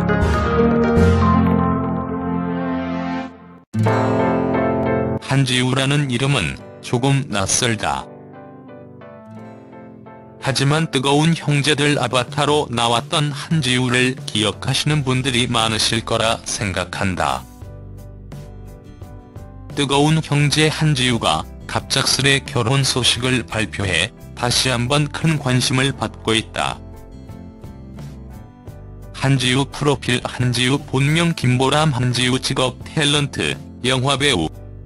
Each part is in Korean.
한지우라는 이름은 조금 낯설다. 하지만 뜨거운 형제들 아바타로 나왔던 한지우를 기억하시는 분들이 많으실 거라 생각한다. 뜨거운 형제 한지우가 갑작스레 결혼 소식을 발표해 다시 한번 큰 관심을 받고 있다. 한지우 프로필. 한지우 본명 김보람. 한지우 직업 탤런트, 영화배우.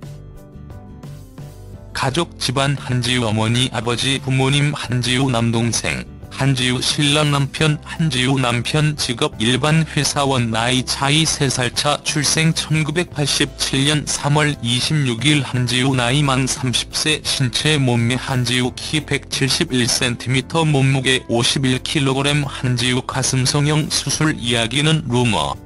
가족 집안. 한지우 어머니, 아버지, 부모님. 한지우 남동생. 한지우 신랑 남편. 한지우 남편 직업 일반 회사원. 나이 차이 3살 차. 출생 1987년 3월 26일. 한지우 나이 만 30세. 신체 몸매. 한지우 키 171cm, 몸무게 51kg. 한지우 가슴 성형 수술 이야기는 루머.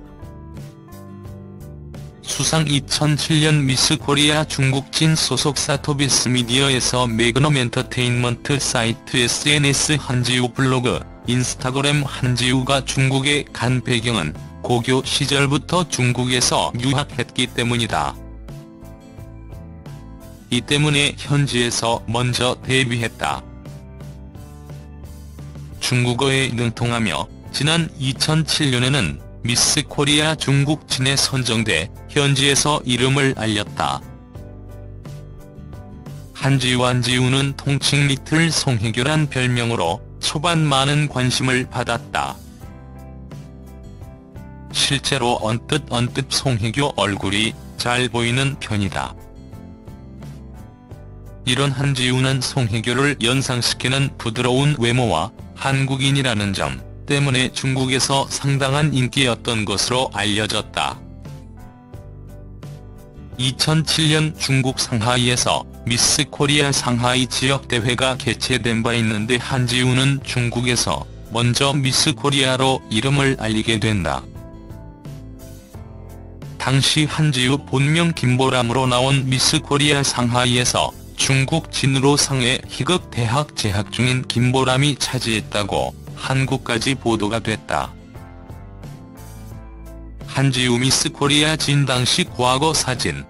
수상. 2007년 미스 코리아 중국진 소속사 토비스 미디어에서 매그넘 엔터테인먼트 사이트 SNS 한지우 블로그, 인스타그램. 한지우가 중국에 간 배경은 고교 시절부터 중국에서 유학했기 때문이다. 이 때문에 현지에서 먼저 데뷔했다. 중국어에 능통하며 지난 2007년에는 미스 코리아 중국진에 선정돼 현지에서 이름을 알렸다. 한지우는 통칭 리틀 송혜교란 별명으로 초반 많은 관심을 받았다. 실제로 언뜻 송혜교 얼굴이 잘 보이는 편이다. 이런 한지우는 송혜교를 연상시키는 부드러운 외모와 한국인이라는 점 때문에 중국에서 상당한 인기였던 것으로 알려졌다. 2007년 중국 상하이에서 미스 코리아 상하이 지역 대회가 개최된 바 있는데 한지우는 중국에서 먼저 미스 코리아로 이름을 알리게 된다. 당시 한지우 본명 김보람으로 나온 미스 코리아 상하이에서 중국 진으로 상해 희극 대학 재학 중인 김보람이 차지했다고 한국까지 보도가 됐다. 한지우 미스 코리아 진 당시 과거 사진.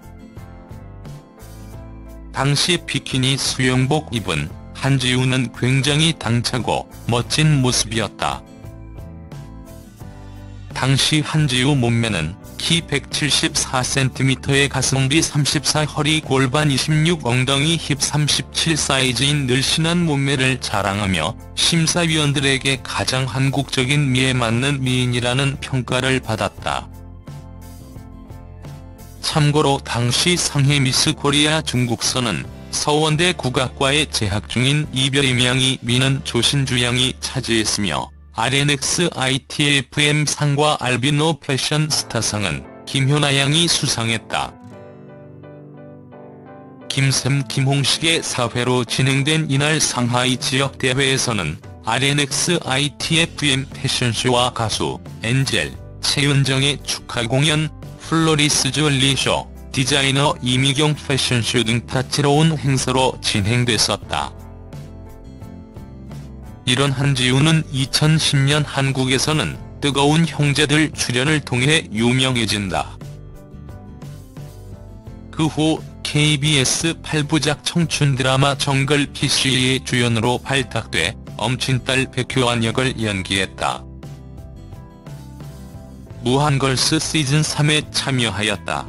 당시 비키니 수영복 입은 한지우는 굉장히 당차고 멋진 모습이었다. 당시 한지우 몸매는 키 174cm의 가성비 34, 허리 골반 26, 엉덩이 힙 37 사이즈인 늘씬한 몸매를 자랑하며 심사위원들에게 가장 한국적인 미에 맞는 미인이라는 평가를 받았다. 참고로 당시 상해 미스 코리아 중국서는 서원대 국악과에 재학 중인 이별의 양이 미는 조신주 양이 차지했으며 RNX ITFM 상과 알비노 패션 스타상은 김효나 양이 수상했다. 김샘 김홍식의 사회로 진행된 이날 상하이 지역 대회에서는 RNX ITFM 패션쇼와 가수 엔젤 최은정의 축하 공연, 플로리스 주얼리쇼, 디자이너 이미경 패션쇼 등 다채로운 행사로 진행됐었다. 이런 한지우는 2010년 한국에서는 뜨거운 형제들 출연을 통해 유명해진다. 그 후 KBS 8부작 청춘 드라마 정글 PC의 주연으로 발탁돼 엄친딸 백효안 역을 연기했다. 무한걸스 시즌3에 참여하였다.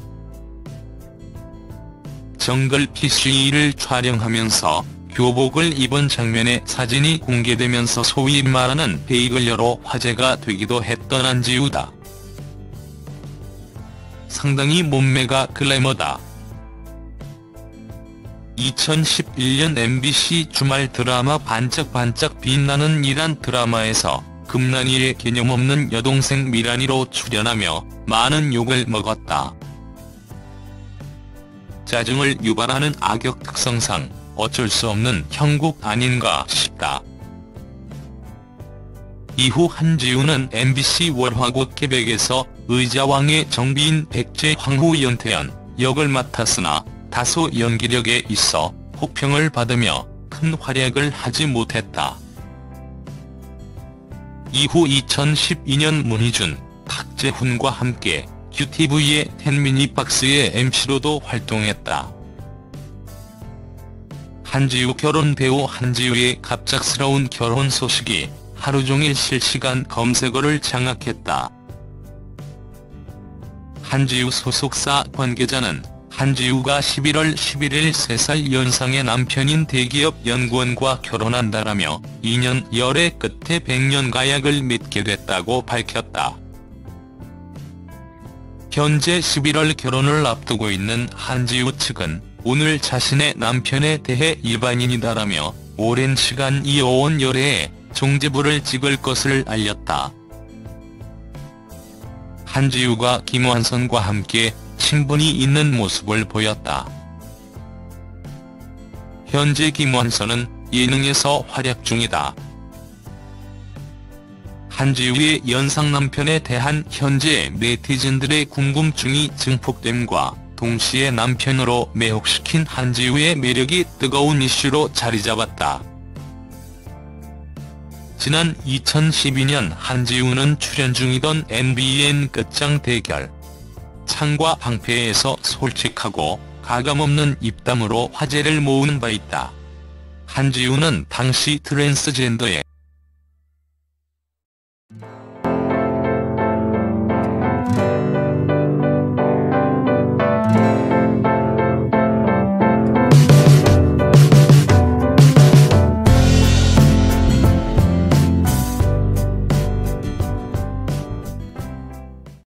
정글 PC를 촬영하면서 교복을 입은 장면의 사진이 공개되면서 소위 말하는 베이글녀로 화제가 되기도 했던 한지우다. 상당히 몸매가 글래머다. 2011년 MBC 주말 드라마 반짝반짝 빛나는 이란 드라마에서 금난이의 개념 없는 여동생 미란이로 출연하며 많은 욕을 먹었다. 짜증을 유발하는 악역 특성상 어쩔 수 없는 형국 아닌가 싶다. 이후 한지우는 MBC 월화국 깨백에서 의자왕의 정비인 백제 황후 연태연 역을 맡았으나 다소 연기력에 있어 호평을 받으며 큰 활약을 하지 못했다. 이후 2012년 문희준, 탁재훈과 함께 QTV의 10미니박스의 MC로도 활동했다. 한지우 결혼. 배우 한지우의 갑작스러운 결혼 소식이 하루 종일 실시간 검색어를 장악했다. 한지우 소속사 관계자는 한지우가 11월 11일 3살 연상의 남편인 대기업 연구원과 결혼한다라며 2년 열애 끝에 100년 가약을 맺게 됐다고 밝혔다. 현재 11월 결혼을 앞두고 있는 한지우 측은 오늘 자신의 남편에 대해 일반인이다라며 오랜 시간 이어온 열애에 종지부를 찍을 것을 알렸다. 한지우가 김완선과 함께 친분이 있는 모습을 보였다. 현재 김완선은 예능에서 활약 중이다. 한지우의 연상 남편에 대한 현재 네티즌들의 궁금증이 증폭됨과 동시에 남편으로 매혹시킨 한지우의 매력이 뜨거운 이슈로 자리잡았다. 지난 2012년 한지우는 출연 중이던 MBN 끝장 대결 창과 방패에서 솔직하고 가감없는 입담으로 화제를 모은 바 있다. 한지우는 당시 트랜스젠더의